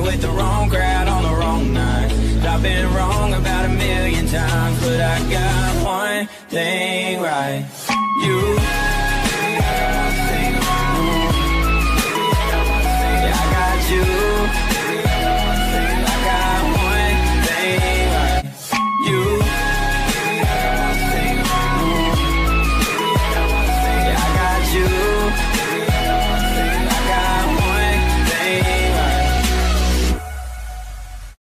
with the wrong crowd on the wrong night. I've been wrong about 1,000,000 times, but I got one thing right.